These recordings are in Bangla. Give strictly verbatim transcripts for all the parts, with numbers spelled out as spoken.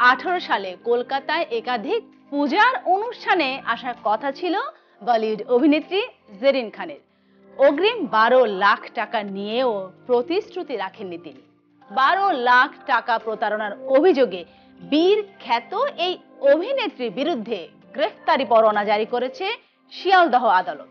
আঠারো সালে কলকাতায় একাধিক পূজার অনুষ্ঠানে আসার কথা ছিল বলিউড অভিনেত্রী জেরিন খানের। অগ্রিম বারো লাখ টাকা নিয়েও প্রতিশ্রুতি রাখেননি তিনি। বারো লাখ টাকা প্রতারণার অভিযোগে বীর খ্যাত এই অভিনেত্রীর বিরুদ্ধে গ্রেফতারি পরোয়ানা জারি করেছে শিয়ালদহ আদালত।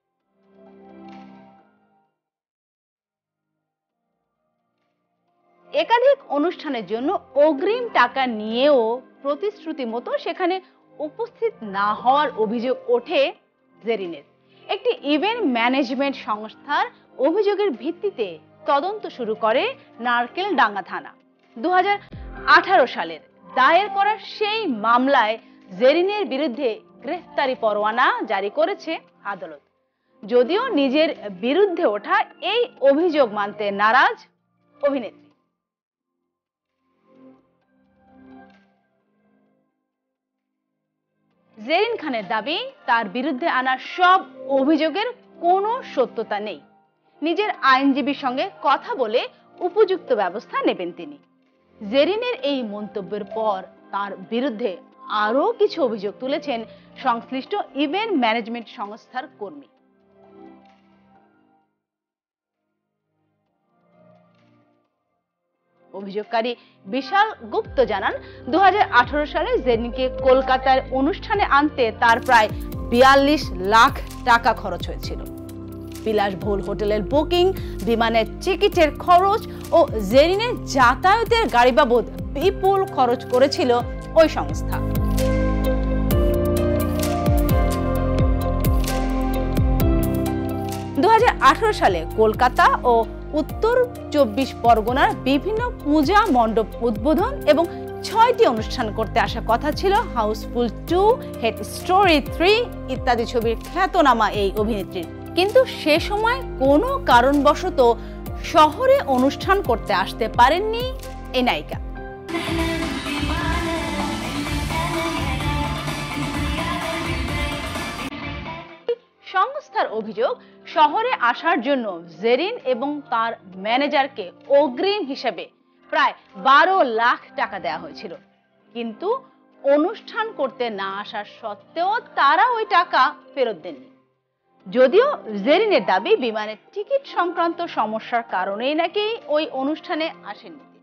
একাধিক অনুষ্ঠানের জন্য অগ্রিম টাকা নিয়েও প্রতিশ্রুতি মতো সেখানে উপস্থিত না হওয়ার অভিযোগ ওঠে জেরিনের। একটি ইভেন্ট ম্যানেজমেন্ট সংস্থার অভিযোগের ভিত্তিতে তদন্ত শুরু করে নারকেলডাঙ্গা থানা। দু হাজার আঠারো সালের দায়ের করা সেই মামলায় জেরিনের বিরুদ্ধে গ্রেফতারি পরোয়ানা জারি করেছে আদালত। যদিও নিজের বিরুদ্ধে ওঠা এই অভিযোগ মানতে নারাজ অভিনেত্রী। জেরিন খানের দাবি, তার বিরুদ্ধে আনা সব অভিযোগের কোনো সত্যতা নেই। নিজের আইনজীবীর সঙ্গে কথা বলে উপযুক্ত ব্যবস্থা নেবেন তিনি। জেরিনের এই মন্তব্যের পর তার বিরুদ্ধে আরও কিছু অভিযোগ তুলেছেন সংশ্লিষ্ট ইভেন্ট ম্যানেজমেন্ট সংস্থার কর্মী। অভিযোগকারী বিশাল গুপ্ত জানান, দু হাজার আঠারো সালে জেরিনকে কলকাতার অনুষ্ঠানে আনতে তার প্রায় বিয়াল্লিশ লাখ টাকা খরচ হয়েছিল। বিলাসবহুল হোটেলের বুকিং, বিমানের টিকিটের খরচ ও জেরিনের যাতায়াতের গাড়ি বাবদ বিপুল খরচ করেছিল ওই সংস্থা। দু হাজার আঠারো সালে কলকাতা ও উত্তর চব্বিশ পরগনার বিভিন্ন পূজা মণ্ডপ উদ্বোধন এবং ছয়টি অনুষ্ঠান করতে আসা কথা ছিল Housefull two, Hate Story three ইত্যাদি ছবির খ্যাতনামা এই অভিনেত্রীর। কিন্তু সে সময় কোনো কারণবশত শহরে অনুষ্ঠান করতে আসতে পারেননি এই নায়িকা। সংস্থার অভিযোগ, শহরে আসার জন্য জেরিন এবং তার ম্যানেজারকে অগ্রিম হিসেবে প্রায় বারো লাখ টাকা দেওয়া হয়েছিল, কিন্তু অনুষ্ঠান করতে না আসার সত্ত্বেও তারা ওই টাকা ফেরত দেননি। যদিও জেরিনের দাবি, বিমানের টিকিট সংক্রান্ত সমস্যার কারণেই নাকি ওই অনুষ্ঠানে আসেননি।